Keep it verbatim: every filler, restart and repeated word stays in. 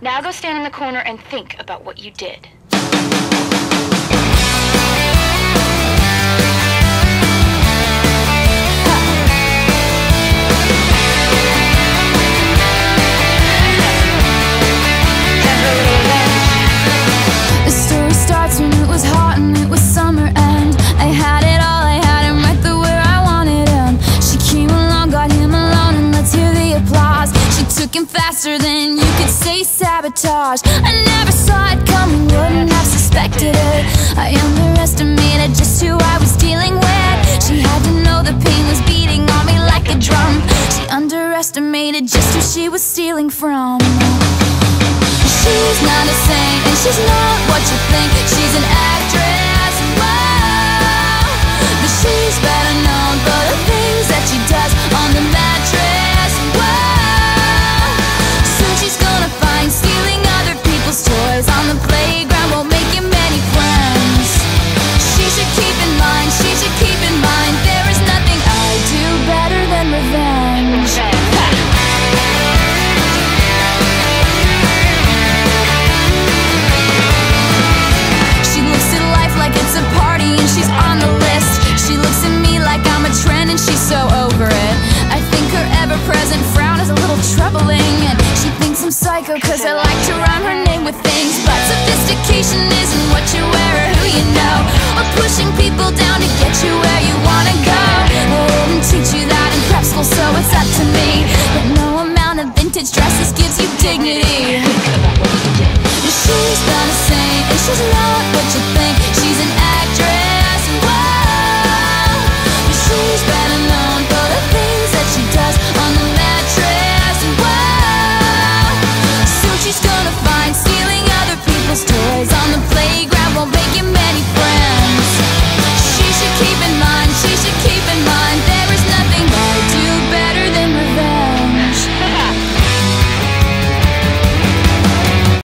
Now go stand in the corner and think about what you did. The story starts when it was hot and it was summer, and I had it all, I had him right there where I wanted him. She came along, got him alone, and let's hear the applause. She took him faster than you could say sabotage. I never saw it coming, wouldn't have suspected it. I underestimated just who I was dealing with. She had to know the pain was beating on me like a drum. She underestimated just who she was stealing from. She's not a saint, and she's not what you think. She's an actress, whoa. But she's better known for the things that she does on the mattress, whoa. Soon she's gonna find stealing other people's toys on the playground won't make you many friends. She should keep in mind, she should keep in mind, there is nothing I do better than revenge. It's a party and she's on the list. She looks at me like I'm a trend and she's so over it. I think her ever-present frown is a little troubling, and she thinks I'm psycho cause I like to rhyme her name with things. But sophistication isn't what you wear or who you know, or pushing people down to get you where you wanna go. They didn't teach you that in prep school, so it's up to me. But no amount of vintage dresses gives you dignity. She's not a saint and she's not